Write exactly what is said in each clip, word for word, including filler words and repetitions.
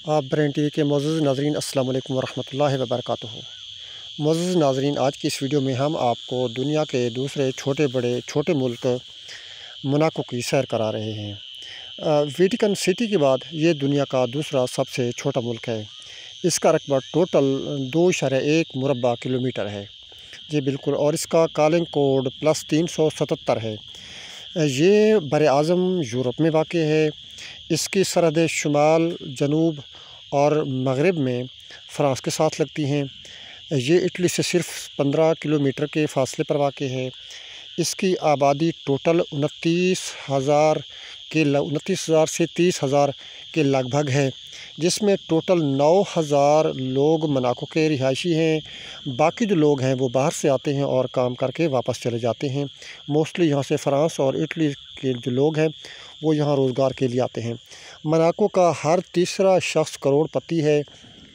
آپ brain T V کے معزز ناظرین السلام علیکم ورحمۃ اللہ وبرکاتہ۔ معزز ناظرین، آج کی اس ویڈیو میں ہم آپ کو دنیا کے دوسرے چھوٹے بڑے چھوٹے ملک موناکو کی سیر کرا رہے ہیں۔ ویٹیکن سٹی کے بعد یہ دنیا کا دوسرا سب سے چھوٹا ملک ہے۔ اس کا رقبہ ٹوٹل دو اشاریہ ایک مربع کلومیٹر ہے جی بالکل، اور اس کا کالنگ کوڈ پلس تین سو ستتر ہے۔ یہ بر اعظم یورپ میں واقع ہے۔ اس کی سرحدیں شمال، جنوب اور مغرب میں فرانس کے ساتھ لگتی ہیں۔ یہ اٹلی سے صرف پندرہ کلومیٹر کے فاصلے پر واقع ہے۔ اس کی آبادی ٹوٹل انتیس ہزار کے انتیس ہزار سے تیس ہزار کے لگ بھگ ہے، جس میں ٹوٹل نو ہزار لوگ موناکو کے رہائشی ہیں۔ باقی جو لوگ ہیں وہ باہر سے آتے ہیں اور کام کر کے واپس چلے جاتے ہیں۔ موسٹلی یہاں سے فرانس اور اٹلی کے جو لوگ ہیں وہ یہاں روزگار کے لیے آتے ہیں۔ موناکو کا ہر تیسرا شخص کروڑ پتی ہے۔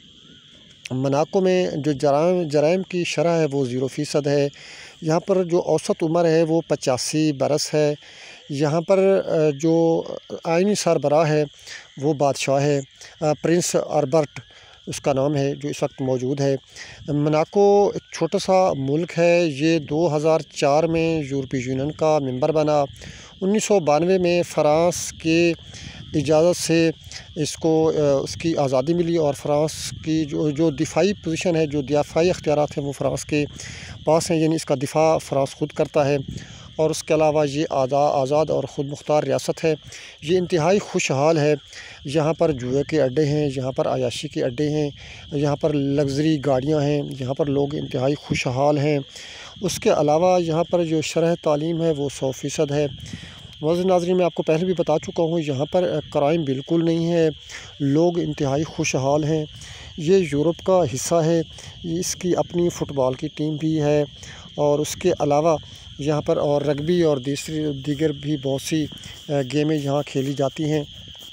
موناکو میں جو جرائم جرائم کی شرح ہے وہ زیرو فیصد ہے۔ یہاں پر جو اوسط عمر ہے وہ پچاسی برس ہے۔ یہاں پر جو آئینی سربراہ ہے وہ بادشاہ ہے، پرنس البرٹ اس کا نام ہے، جو اس وقت موجود ہے۔ موناکو ایک چھوٹا سا ملک ہے۔ یہ دو ہزار چار میں یورپی یونین کا ممبر بنا۔ انیس سو بانوے میں فرانس کے اجازت سے اس کو اس کی آزادی ملی، اور فرانس کی جو جو دفاعی پوزیشن ہے، جو دفاعی اختیارات ہیں وہ فرانس کے پاس ہیں، یعنی اس کا دفاع فرانس خود کرتا ہے۔ اور اس کے علاوہ یہ آزاد اور خود مختار ریاست ہے۔ یہ انتہائی خوشحال ہے۔ یہاں پر جوئے کے اڈے ہیں، یہاں پر عیاشی کے اڈے ہیں، یہاں پر لگژری گاڑیاں ہیں، یہاں پر لوگ انتہائی خوشحال ہیں۔ اس کے علاوہ یہاں پر جو شرح تعلیم ہے وہ سو فیصد ہے۔ معزز ناظرین، میں آپ کو پہلے بھی بتا چکا ہوں، یہاں پر کرائم بالکل نہیں ہے، لوگ انتہائی خوشحال ہیں۔ یہ یورپ کا حصہ ہے۔ اس کی اپنی فٹ بال کی ٹیم بھی ہے، اور اس کے علاوہ یہاں پر اور رگبی اور دوسری دیگر بھی بہت سی گیمیں یہاں کھیلی جاتی ہیں۔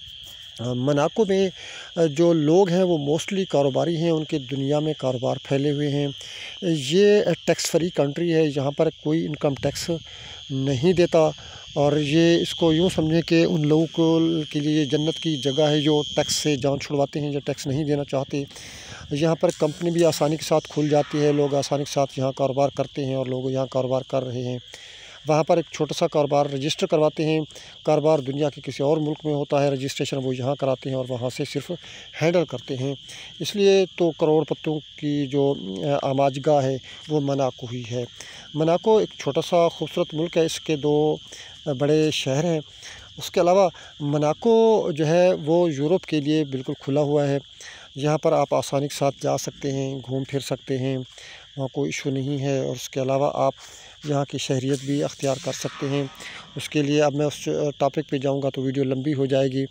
موناکو میں جو لوگ ہیں وہ موسٹلی کاروباری ہیں، ان کے دنیا میں کاروبار پھیلے ہوئے ہیں۔ یہ ٹیکس فری کنٹری ہے، یہاں پر کوئی انکم ٹیکس نہیں دیتا، اور یہ اس کو یوں سمجھیں کہ ان لوگوں کو کے لیے جنت کی جگہ ہے جو ٹیکس سے جان چھڑواتے ہیں یا ٹیکس نہیں دینا چاہتے۔ یہاں پر کمپنی بھی آسانی کے ساتھ کھل جاتی ہے، لوگ آسانی کے ساتھ یہاں کاروبار کرتے ہیں، اور لوگ یہاں کاروبار کر رہے ہیں۔ وہاں پر ایک چھوٹا سا کاروبار رجسٹر کرواتے ہیں۔ کاروبار دنیا کے کسی اور ملک میں ہوتا ہے، رجسٹریشن وہ یہاں کراتے ہیں اور وہاں سے صرف ہینڈل کرتے ہیں۔ اس لیے تو کروڑ پتیوں کی جو آماج گاہ ہے وہ موناکو ہی ہے۔ موناکو ایک چھوٹا سا خوبصورت ملک ہے، اس کے دو بڑے شہر ہیں۔ اس کے علاوہ موناکو جو ہے وہ یورپ کے لیے بالکل کھلا ہوا ہے۔ یہاں پر آپ آسانی کے ساتھ جا سکتے ہیں، گھوم پھر سکتے ہیں، وہاں کوئی ایشو نہیں ہے۔ اور اس کے علاوہ آپ یہاں کی شہریت بھی اختیار کر سکتے ہیں۔ اس کے لیے اب میں اس ٹاپک پہ جاؤں گا تو ویڈیو لمبی ہو جائے گی۔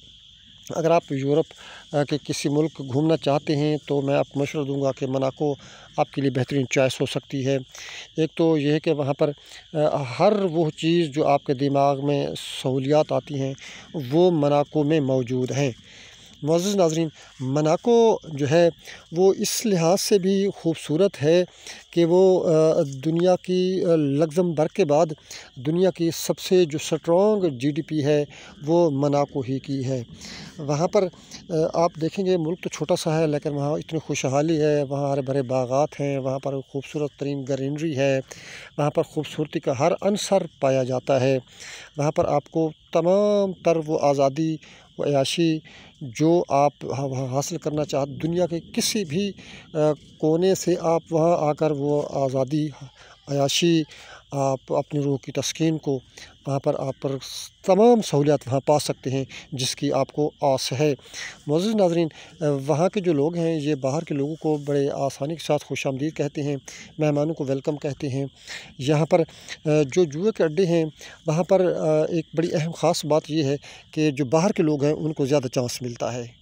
اگر آپ یورپ کے کسی ملک گھومنا چاہتے ہیں تو میں آپ کو مشورہ دوں گا کہ موناکو آپ کے لیے بہترین چوائس ہو سکتی ہے۔ ایک تو یہ ہے کہ وہاں پر ہر وہ چیز جو آپ کے دماغ میں سہولیات آتی ہیں وہ موناکو میں موجود ہیں۔ معزز ناظرین، موناکو جو ہے وہ اس لحاظ سے بھی خوبصورت ہے کہ وہ دنیا کی لگزمبرگ کے بعد دنیا کی سب سے جو سٹرونگ جی ڈی پی ہے وہ موناکو ہی کی ہے۔ وہاں پر آپ دیکھیں گے ملک تو چھوٹا سا ہے، لیکن وہاں اتنی خوشحالی ہے، وہاں ہرے بھرے باغات ہیں، وہاں پر خوبصورت ترین گرینری ہے، وہاں پر خوبصورتی کا ہر عنصر پایا جاتا ہے۔ وہاں پر آپ کو تمام تر وہ آزادی و عیاشی جو آپ حاصل کرنا چاہتے، دنیا کے کسی بھی کونے سے آپ وہاں آ کر وہ آزادی، عیاشی، آپ اپنی روح کی تسکین کو وہاں پر آپ پر تمام سہولیات وہاں پا سکتے ہیں جس کی آپ کو آس ہے۔ معزز ناظرین، وہاں کے جو لوگ ہیں یہ باہر کے لوگوں کو بڑے آسانی کے ساتھ خوش آمدید کہتے ہیں، مہمانوں کو ویلکم کہتے ہیں۔ یہاں پر جو جوئے کے اڈے ہیں وہاں پر ایک بڑی اہم خاص بات یہ ہے کہ جو باہر کے لوگ ہیں ان کو زیادہ چانس ملتا ہے۔